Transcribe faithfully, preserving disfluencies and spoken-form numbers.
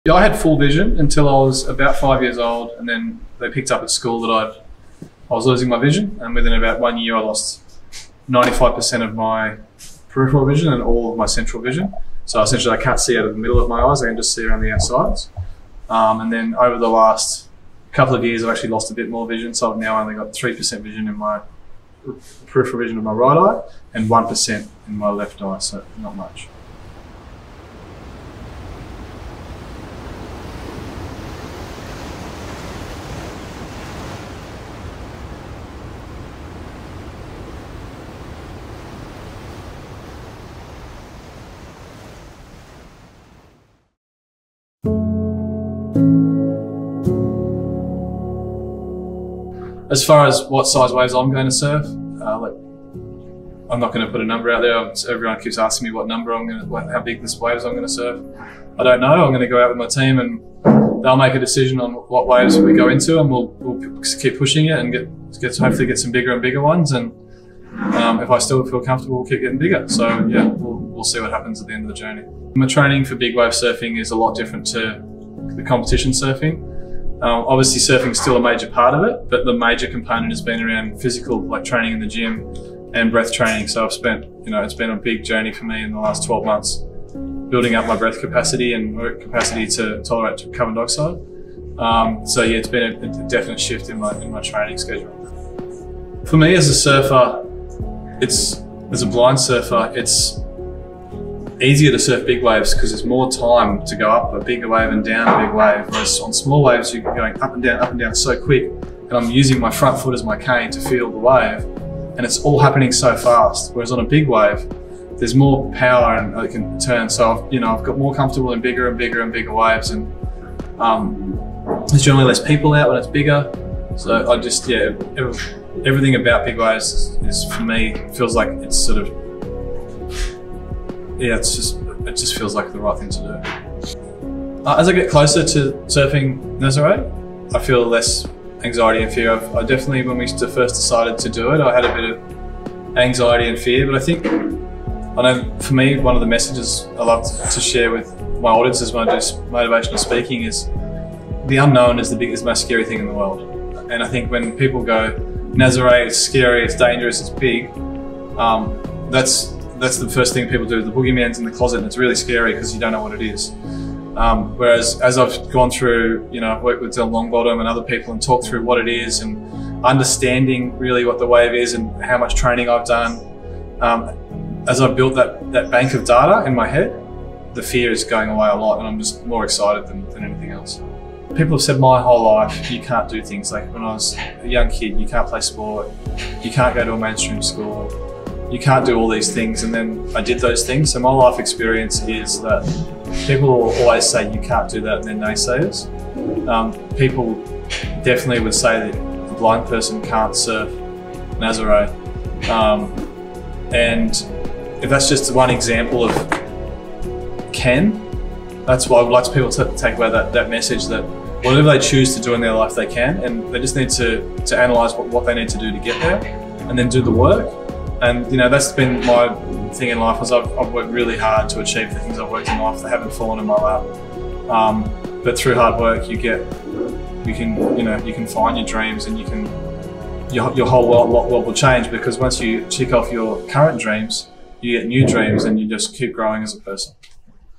Yeah, I had full vision until I was about five years old, and then they picked up at school that I'd, I was losing my vision, and within about one year I lost ninety-five percent of my peripheral vision and all of my central vision. So essentially I can't see out of the middle of my eyes, I can just see around the outsides. Um, and then over the last couple of years I've actually lost a bit more vision, so I've now only got three percent vision in my peripheral vision of my right eye and one percent in my left eye, so not much. As far as what size waves I'm going to surf, uh, like, I'm not going to put a number out there. Everyone keeps asking me what number I'm going to, how big this waves I'm going to surf. I don't know. I'm going to go out with my team and they'll make a decision on what waves we go into, and we'll, we'll keep pushing it and get, get hopefully get some bigger and bigger ones. And um, if I still feel comfortable, we'll keep getting bigger. So yeah, we'll, we'll see what happens at the end of the journey. My training for big wave surfing is a lot different to the competition surfing. Um, obviously surfing is still a major part of it, but the major component has been around physical, like training in the gym and breath training. So I've spent, you know, it's been a big journey for me in the last twelve months, building up my breath capacity and capacity to tolerate carbon dioxide. Um, so yeah, it's been a, a definite shift in my, in my training schedule. For me as a surfer, it's, as a blind surfer, it's easier to surf big waves because there's more time to go up a bigger wave and down a big wave. Whereas on small waves, you're going up and down, up and down so quick, and I'm using my front foot as my cane to feel the wave, and it's all happening so fast. Whereas on a big wave, there's more power and I can turn. So I've, you know, I've got more comfortable in bigger and bigger and bigger waves, and um, there's generally less people out when it's bigger. So I just, yeah, everything about big waves is, is for me, feels like it's sort of, yeah, it's just, it just feels like the right thing to do. Uh, as I get closer to surfing Nazaré, I feel less anxiety and fear. I've, I definitely, when we first decided to do it, I had a bit of anxiety and fear, but I think, I know for me, one of the messages I love to, to share with my audiences when I do motivational speaking is the unknown is the biggest, most scary thing in the world. And I think when people go, Nazaré, it's scary, it's dangerous, it's big, um, that's, That's the first thing people do. The boogeyman's in the closet and it's really scary because you don't know what it is. Um, whereas as I've gone through, you know, I've worked with Dylan Longbottom and other people and talked through what it is and understanding really what the wave is and how much training I've done. Um, as I've built that, that bank of data in my head, the fear is going away a lot and I'm just more excited than, than anything else. People have said my whole life, you can't do things like when I was a young kid, you can't play sport, you can't go to a mainstream school, you can't do all these things, and then I did those things. So my life experience is that people will always say you can't do that and they're naysayers. Um, people definitely would say that a blind person can't surf Nazaré. Um, and if that's just one example of can, that's why I would like people to take away that, that message that whatever they choose to do in their life, they can, and they just need to, to analyse what, what they need to do to get there and then do the work. And you know, that's been my thing in life, is I've, I've worked really hard to achieve the things I've worked in life that haven't fallen in my lap. Um, but through hard work, you get, you can, you know, you can find your dreams, and you can, your, your whole world, world will change, because once you tick off your current dreams, you get new dreams, and you just keep growing as a person.